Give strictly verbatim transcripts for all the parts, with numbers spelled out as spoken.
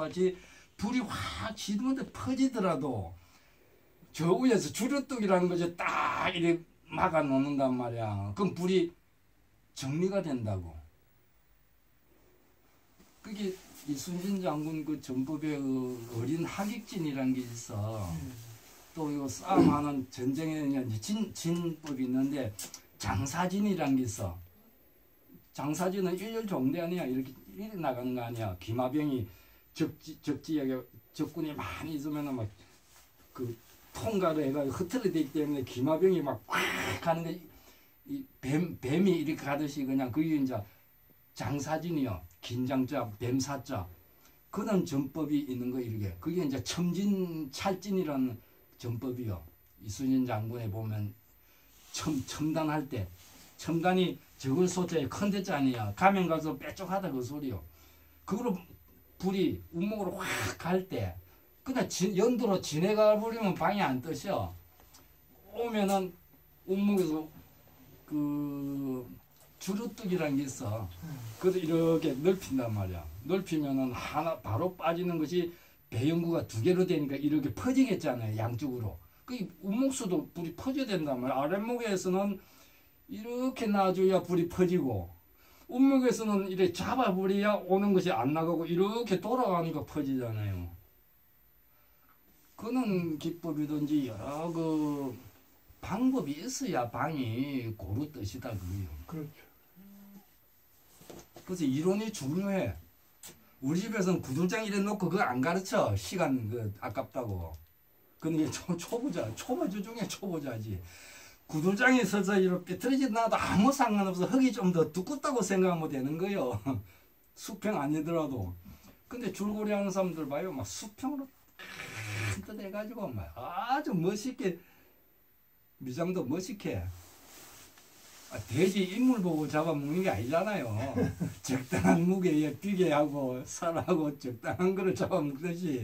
같이 불이 확 지르는데 퍼지더라도 저 위에서 주류뚝이라는 것이 딱 이렇게 막아 놓는단 말이야. 그럼 불이 정리가 된다고. 그게 이순신 장군 그 전법의 그 어린 하객진이라는 게 있어. 음. 또 이거 싸움하는 전쟁에 진, 진법이 있는데 장사진이라는 게 있어. 장사진은 일렬 종대 아니야. 이렇게, 이렇게 나가는 거 아니야. 기마병이 적지, 적지역에 적군이 많이 있으면 막 그 통과를 해가지고 흐트러 되기 때문에 기마병이 막 꽉 가는 게 이 뱀, 뱀이 이렇게 가듯이 그냥 그게 이제 장사진이요. 긴장자, 뱀사자. 그런 전법이 있는 거 이렇게. 그게 이제 첨진찰진이라는 전법이요. 이순신 장군에 보면 첨, 첨단할 때. 첨단이 적을 소자에 큰 데자 아니야. 가면 가서 빼쪽하다 그 소리요. 그거로 불이 운목으로 확 갈 때. 그냥 진, 연도로 지내가 버리면 방이 안 떠셔. 오면은 운목에서 그 주루뚝이라는 게 있어. 그래서 이렇게 넓힌단 말이야. 넓히면은 하나 바로 빠지는 것이 배연구가 두 개로 되니까 이렇게 퍼지겠잖아요. 양쪽으로. 그 운목수도 불이 퍼져야 된단 말이야. 아랫목에서는 이렇게 놔줘야 불이 퍼지고 운목에서는 이렇게 잡아버려야 오는 것이 안 나가고 이렇게 돌아가니까 퍼지잖아요. 그런 기법이든지 여러 그 방법이 있어야 방이 고루 뜻이다 그거요. 그렇죠. 그래서 이론이 중요해. 우리 집에서는 구들장 이래 놓고 그거 안 가르쳐. 시간 그 아깝다고. 근데 초, 초보자, 초보자 중에 초보자지. 구들장이 서서 이렇게 삐뚤어지 나도 아무 상관없어. 흙이 좀 더 두껍다고 생각하면 되는 거요. 수평 아니더라도. 근데 줄거리 하는 사람들 봐요. 막 수평으로 뜯어내가지고 막 아주 멋있게 미장도 멋있게. 아, 돼지 인물 보고 잡아먹는 게 아니잖아요. 적당한 무게에 비계하고 살하고 적당한 거를 잡아먹듯이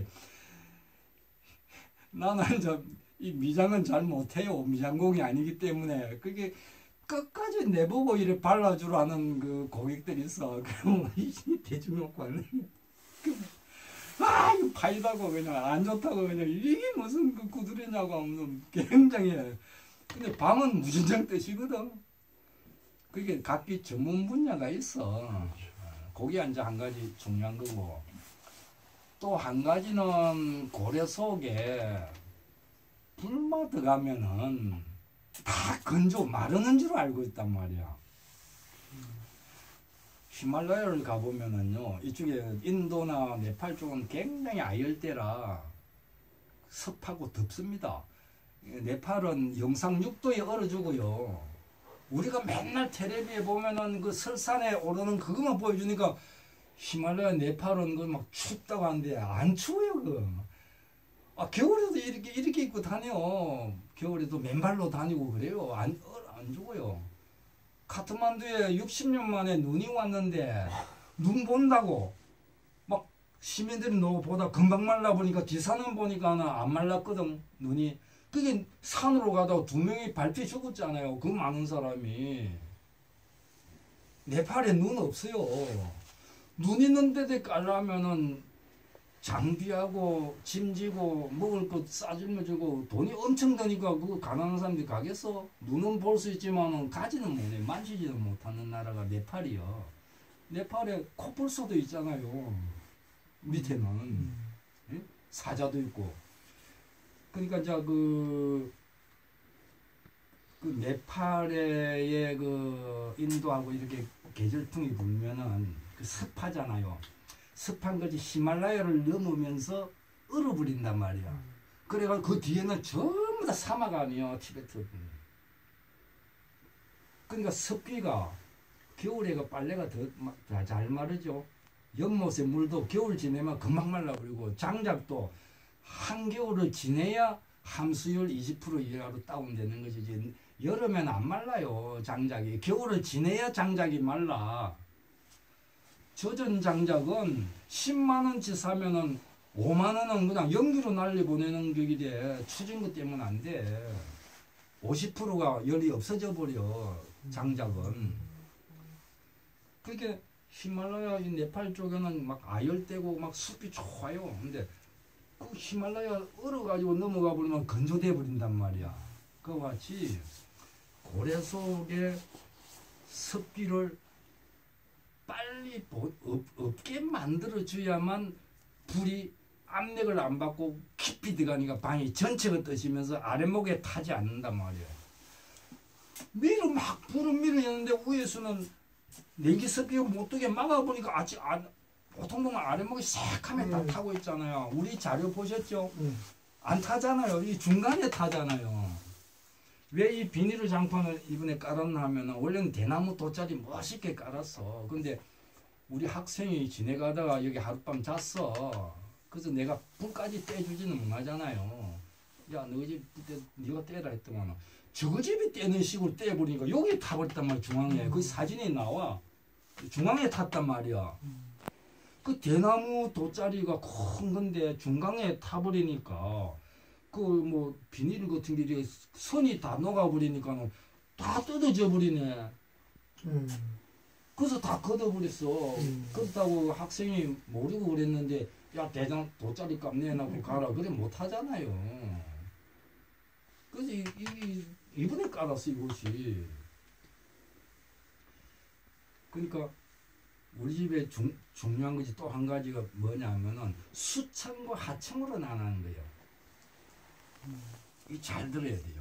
나는 저 이 미장은 잘 못해요. 미장공이 아니기 때문에 그게 끝까지 내보고 이래 발라주라는 그 고객들이 있어. 그러면 이 대중용과는 아 이거 파이다고 그냥 안 좋다고 그냥 이게 무슨 그 구두리냐고 하면 굉장히 근데 방은 무진장 뜻이거든. 그게 각기 전문 분야가 있어. 그게 이제 한 가지 중요한 거고. 또 한 가지는 고래 속에 불만 들어가면은 다 건조 마르는 줄 알고 있단 말이야. 히말라야를 가보면은요, 이쪽에 인도나 네팔 쪽은 굉장히 아열대라 습하고 덥습니다. 네팔은 영상 육 도에 얼어주고요. 우리가 맨날 텔레비에 보면은 그 설산에 오르는 그것만 보여주니까 히말라야 네팔은 그 막 춥다고 하는데 안 추워요, 그. 아, 겨울에도 이렇게, 이렇게 입고 다녀. 겨울에도 맨발로 다니고 그래요. 안, 안 죽어요. 카트만두에 육십 년 만에 눈이 왔는데 눈 본다고 막 시민들이 너무 보다 금방 말라보니까 기사는 보니까 안 말랐거든, 눈이. 그게 산으로 가다가 두 명이 밟혀 죽었잖아요. 그 많은 사람이. 네팔에 눈 없어요. 눈 있는 데에 깔라면은 장비하고 짐지고 먹을 것 싸질러주고 돈이 엄청 드니까 그거 가난한 사람들이 가겠어? 눈은 볼 수 있지만 가지는 못해. 만지지는 못하는 나라가 네팔이요. 네팔에 코뿔소도 있잖아요. 밑에는. 음. 예? 사자도 있고. 그러니까 자 그, 그 네팔의 그 인도하고 이렇게 계절풍이 불면은 그 습하잖아요. 습한 것이 히말라야를 넘으면서 얼어버린단 말이야. 음. 그래가 그 뒤에는 전부 다 사막 아니야, 티베트. 그러니까 습기가 겨울에가 빨래가 더 잘 마르죠. 연못에 물도 겨울 지내면 금방 말라버리고 장작도 한겨울을 지내야 함수율 이십 퍼센트 이하로 다운되는 것이지. 여름에는 안 말라요, 장작이. 겨울을 지내야 장작이 말라. 젖은 장작은 십만 원치 사면은 오만 원은 그냥 연기로 날려 보내는 격이 돼. 추진 것 때문에 안 돼. 오십 퍼센트가 열이 없어져 버려, 장작은. 그러니까 히말라야 이 네팔 쪽에는 막 아열대고 막 숲이 좋아요. 근데 그 히말라야 얼어가지고 넘어가 버리면 건조돼 버린단 말이야. 그와 같이 고래 속에 습기를 빨리 없, 없게 만들어줘야만 불이 압력을 안 받고 깊이 들어가니까 방이 전체가 떠지면서 아랫목에 타지 않는단 말이야. 밀어 막 불을 밀어내는데 위에서는 냉기 습기가 못 뜨게 막아보니까 아직 아, 보통 보면 아랫목이 새카매 다 타고 있잖아요. 우리 자료 보셨죠? 음. 안 타잖아요. 이 중간에 타잖아요. 왜 이 비닐 장판을 이번에 깔았나 하면 원래는 대나무 돗자리 멋있게 깔았어. 근데 우리 학생이 지내가다가 여기 하룻밤 잤어. 그래서 내가 불까지 떼주지는 못하잖아요. 야, 너희 집 떼, 네가 떼라 했더만 저거 집이 떼는 식으로 떼버리니까 여기 타버렸단 말이야. 중앙에. 그 사진이 나와. 중앙에 탔단 말이야. 그 대나무 돗자리가 큰 건데 중간에 타버리니까 그 뭐 비닐 같은 게 선이 다 녹아버리니까 다 뜯어져 버리네. 음. 그래서 다 걷어버렸어. 음. 그렇다고 학생이 모르고 그랬는데 야 대장 돗자리 값 내놔고 가라 그래 못하잖아요. 그래서 이, 이, 이번에 깔았어 이곳이. 그러니까 우리 집에 중, 중요한 것이 또 한 가지가 뭐냐면은 수층과 하층으로 나누는 거예요. 이 잘 들어야 돼요.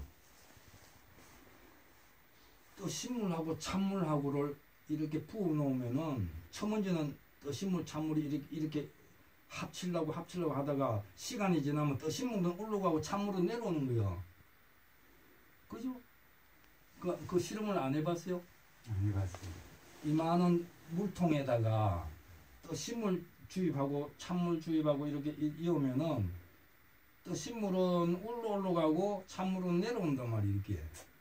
또 식물하고 찬물하고를 이렇게 부어 놓으면은 첫 번째는 떠신물 찬물이 이렇게, 이렇게 합치려고 합치려고 하다가 시간이 지나면 떠신물은 올라가고 찬물은 내려오는 거예요. 그죠? 그, 그 실험을 안 해봤어요? 안 해봤어요. 이만한 물통에다가 떠신물 주입하고 찬물 주입하고 이렇게 이으면은 떠신물은 올라 올라가고 찬물은 내려온단 말이에요. 이렇게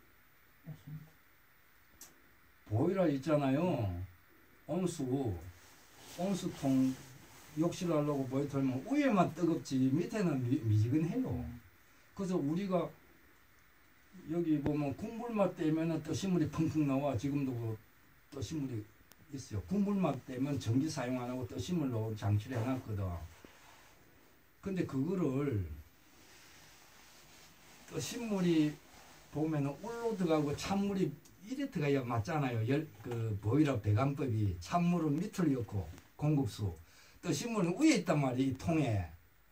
보일러 있잖아요. 온수 온수통 욕실하려고 뭐에 털면 위에만 뜨겁지 밑에는 미, 미지근해요. 그래서 우리가 여기 보면 국물맛 떼면은 떠신물이 펑펑 나와. 지금도 그 떠신물이 있어요. 국물맛 떼면 전기 사용 안 하고 떠신물로 장치를 해놨거든. 근데 그거를 떠신물이 보면은 올로 들어가고 찬물이 이래 들어가야 맞잖아요. 열, 그 보일러 배관법이 찬물은 밑을 넣고 공급수, 떠신물은 위에 있단 말이에요. 이 통에.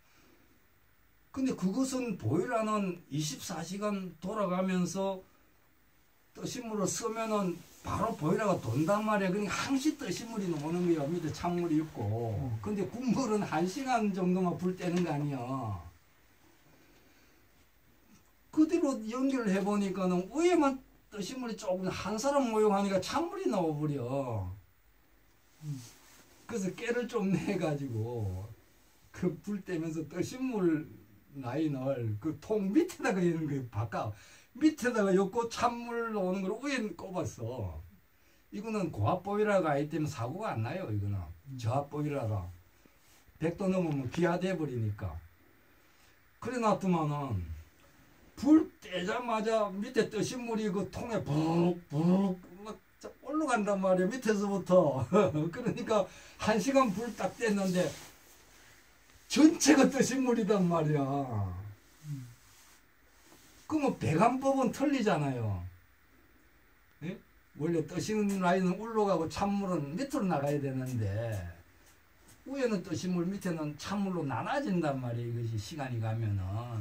근데 그것은 보일러는 이십사 시간 돌아가면서 떠신물을 쓰면은 바로 보일러가 돈단 말이야. 그러니까 항시 떠신물이 나오는 거야. 밑에 찬물이 있고. 근데 국물은 한 시간 정도만 불 때는 거 아니야. 그대로 연결을 해보니까는 위에만 떠신물이 조금 한 사람 모욕하니까 찬물이 나와버려. 그래서 깨를 좀 내가지고 그 불 떼면서 떠신물 라인을 그 통 밑에다가 있는 거예요. 바깥 밑에다가 엮고 찬물 나오는 걸 위에 꼽았어. 이거는 고압 보일러가 아니기 때문에 사고가 안 나요. 이거는 저압 보일러라 백 도 넘으면 기화돼 버리니까. 그래 놨더만은 불 떼자마자 밑에 떠신물이 그 통에 푹푹 막 올라간단 말이야. 밑에서부터. 그러니까 한 시간 불 딱 뗐는데 전체가 떠신물이단 말이야. 그러면 배관법은 틀리잖아요. 예? 원래 떠신 라인은 올라가고 찬물은 밑으로 나가야 되는데 위에는 떠신물 밑에는 찬물로 나눠진단 말이에요. 이것이 시간이 가면은.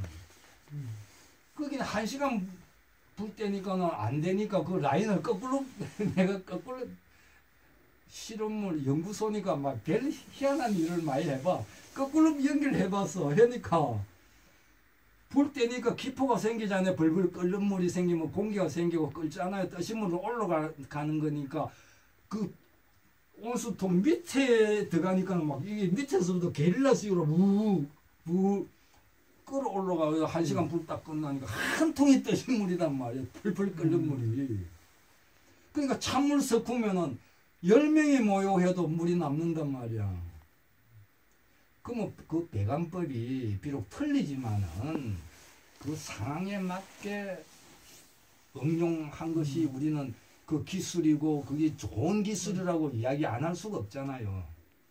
거기는 한 시간 불 때니까는 안 되니까 그 라인을 거꾸로 내가 거꾸로 실험물 연구소니까 막 별 희한한 일을 많이 해봐. 거꾸로 연결해봤어. 하니까 불 때니까 기포가 생기잖아요. 벌벌 끓는 물이 생기면 공기가 생기고 끓잖아요. 떠신물로 올라가는 거니까 그 온수통 밑에 들어가니까 막 이게 밑에서부터 게릴라식으로 무무 끌어 올라가서 한 시간 불 딱 끝나니까 한 통이 떠신 물이란 말이야. 풀풀 끓는 물이. 그러니까 찬물 섞으면은 열 명이 모여해도 물이 남는단 말이야. 그러면 그 배관법이 비록 틀리지만은 그 상황에 맞게 응용한 것이 우리는 그 기술이고 그게 좋은 기술이라고 이야기 안 할 수가 없잖아요.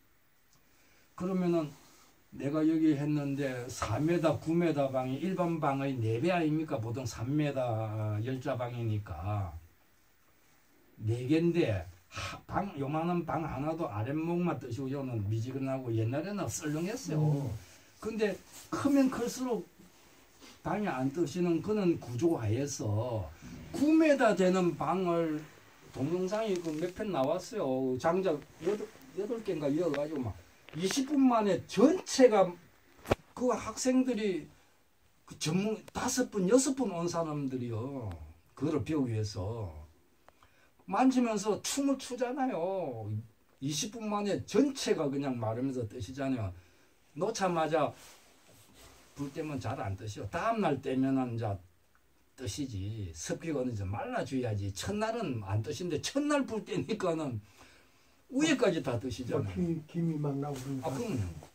그러면은 내가 여기 했는데 사 미터, 구 미터 방이 일반 방의 네 배 아닙니까? 보통 삼 미터 열자방이니까 네 개인데 방 요만한 방 하나도 아랫목만 뜨시고 요는 미지근하고 옛날에는 썰렁했어요. 음. 근데 크면 클수록 방이 안 뜨시는 그런 구조하에서 구 미터 되는 방을 동영상이 그 몇 편 나왔어요. 장작 여덟 개인가 이어가지고 막 이십 분 만에 전체가 그 학생들이 그 전문 다섯 분, 여섯 분 온 사람들이요. 그거를 배우기 위해서 만지면서 춤을 추잖아요. 이십 분 만에 전체가 그냥 마르면서 뜨시잖아요. 놓자마자 불 때면 잘 안 뜨시요. 다음날 때면은 이제 뜨시지. 습기가 이제 말라줘야지. 첫날은 안 뜨신데 첫날 불 때니까는 위에까지 다 뜨시잖아요. 김, 김이 막 나오고. 아, 그럼요.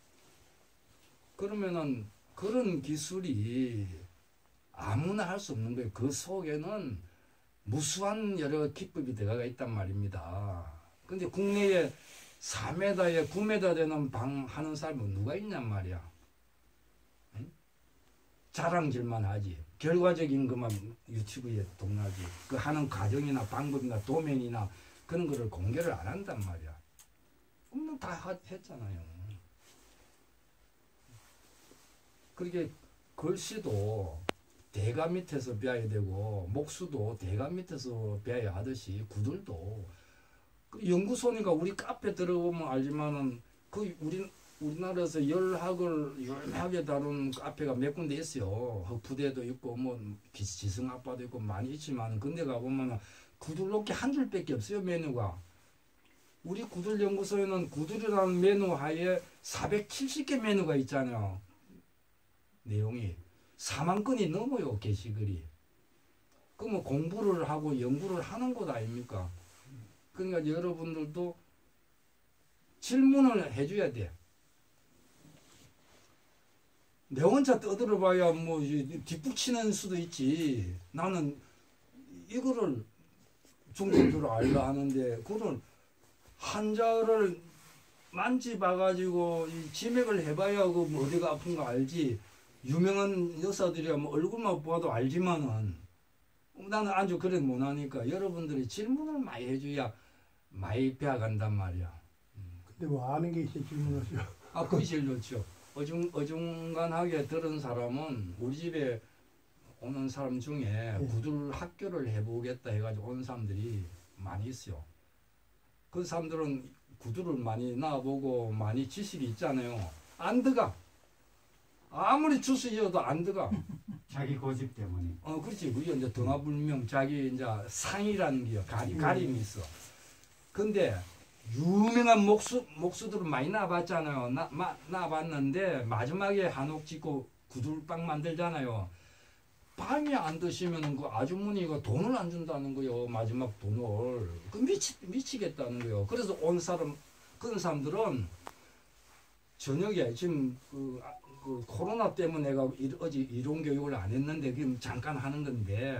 그러면은 그런 기술이 아무나 할 수 없는 거예요. 그 속에는 무수한 여러 기법이 들어가 있단 말입니다. 근데 국내에 사 미터에 구 미터 되는 방 하는 사람은 누가 있냔 말이야. 응? 자랑질만 하지. 결과적인 것만 유튜브에 동나지. 그 하는 과정이나 방법이나 도면이나 그런 거를 공개를 안 한단 말이야. 그럼 다 했잖아요. 그렇게 글씨도 대가 밑에서 배워야 되고 목수도 대가 밑에서 배워야 하듯이 구들도 그 연구소니까 우리 카페 들어보면 알지만은 그 우리 우리나라에서 열학을 열하게 다룬 카페가 몇 군데 있어요. 부대도 있고 뭐 지승학과도 있고 많이 있지만 근데 가보면 구들 놓기 한 줄밖에 없어요. 메뉴가. 우리 구들 연구소에는 구들이라는 메뉴 하에 사백칠십 개 메뉴가 있잖아요. 내용이 사만 건이 넘어요. 게시글이. 그러면 공부를 하고 연구를 하는 것 아닙니까? 그러니까 여러분들도 질문을 해줘야 돼. 내 혼자 떠들어봐야 뭐 뒷북치는 수도 있지. 나는 이거를 중국으로 알라 하는데 그걸 환자를 만지봐가지고 이 지맥을 해봐야 그 뭐 어디가 아픈 거 알지. 유명한 여사들이야 뭐 얼굴만 봐도 알지만은 나는 아주 그래 못하니까 여러분들이 질문을 많이 해줘야 많이 배워간단 말이야. 근데 뭐 아는 게 있어야 질문하죠. 아, 그게 제일 좋죠. 어중, 어중간하게 들은 사람은 우리 집에 오는 사람 중에 네. 구들 학교를 해보겠다 해가지고 온 사람들이 많이 있어요. 그 사람들은 구두를 많이 나와보고 많이 지식이 있잖아요. 안 들어가. 아무리 주스이어도 안 들어가. 자기 고집 때문에. 어, 그렇지. 그게 이제 등하불명 자기 이제 상이라는 게 가리, 가림이 있어. 근데 유명한 목수, 목수들은 많이 나와봤잖아요. 나, 마, 나와봤는데 마지막에 한옥 짓고 구들빵 만들잖아요. 빵이 안 드시면 그 아주머니가 돈을 안 준다는 거요. 마지막 돈을. 그 미치, 미치겠다는 거요. 그래서 온 사람, 그런 사람들은 저녁에 지금 그, 그 코로나 때문에 내가 일, 어제 이론 교육을 안 했는데 지금 잠깐 하는 건데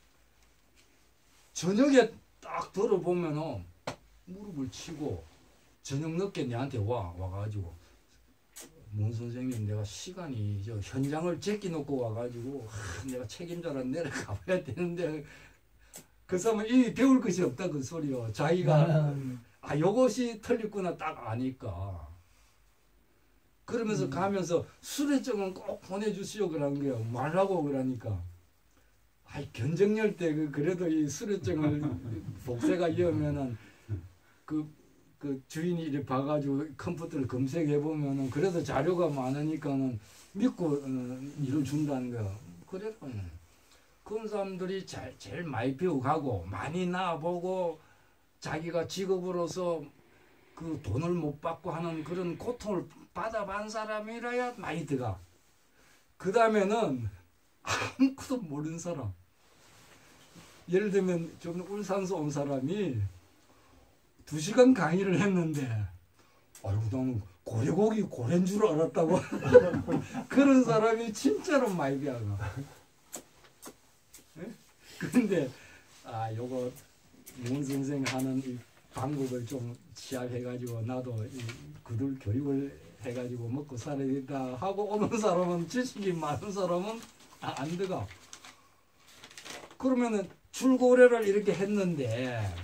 저녁에 딱 들어보면은 무릎을 치고 저녁 늦게 내한테 와 와가지고 문 선생님 내가 시간이 저 현장을 제끼놓고 와가지고 하, 내가 책임자라 내려가 봐야 되는데 그 사람은 이 배울 것이 없다 그 소리요. 자기가 아 요것이 틀렸구나 딱 아니까 그러면서 음. 가면서 수료증은 꼭 보내주시오 그런 거예요. 말라고 그러니까 아이 견적열 때 그 그래도 이 수료증을 복세가 이으면은 그, 그 주인이 이렇게 봐가지고 컴퓨터를 검색해보면은 그래도 자료가 많으니까는 믿고 어, 일을 준다는 거야. 그래, 그런 사람들이 잘, 제일 많이 배워가고 많이 나와보고 자기가 직업으로서 그 돈을 못 받고 하는 그런 고통을 받아본 사람이라야 많이 들어가. 그 다음에는 아무것도 모르는 사람. 예를 들면 좀 울산서 온 사람이 두 시간 강의를 했는데 아이고 나는 고래고기 고래인 줄 알았다고 그런 사람이 진짜로 많이 배워가. 그런데 아 요거 문 선생 하는 이 방법을 좀 취합해가지고 나도 이 그들 교육을 해가지고 먹고 살아야 된다 하고 오는 사람은 지식이 많은 사람은 아, 안 들어가. 그러면은 줄고래를 이렇게 했는데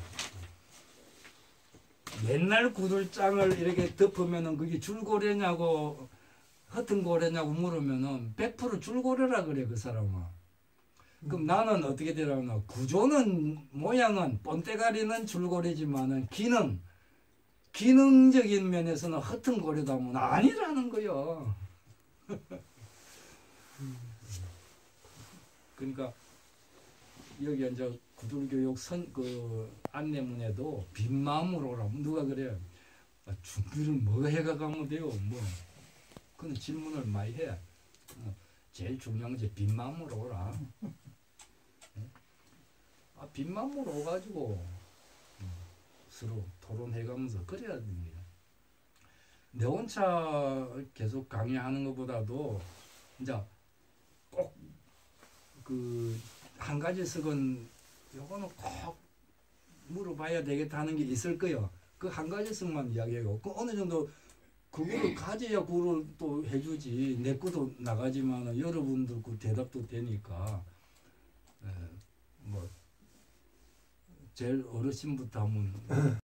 옛날 구들장을 이렇게 덮으면은 그게 줄고래냐고 허튼 고래냐고 물으면은 백 퍼센트 줄고래라 그래 그 사람은. 그럼 나는 어떻게 되려나 구조는 모양은 본때가리는 줄고래지만은 기능 기능적인 면에서는 허튼 고래다면 아니라는 거요. 그러니까 여기 이제 구들교육 선 그 안내문에도 빈 마음으로 오라. 누가 그래? 아, 준비를 뭐 해가 가면 돼요? 뭐 그런 질문을 많이 해. 어, 제일 중요한 게 빈 마음으로 오라. 아, 빈 마음으로 오가지고 서로 토론해가면서 그래야 됩니다. 내 혼자 계속 강의하는 것보다도 이제 꼭 그 한 가지 씩은 요거는 꼭 물어봐야 되겠다 하는 게 있을 거예요. 그 한 가지 씩만 이야기하고 그 어느 정도 그거를 가져야 그걸 또 해주지. 내 것도 나가지만 여러분들 그 대답도 되니까. 에, 뭐 제일 어르신부터 하면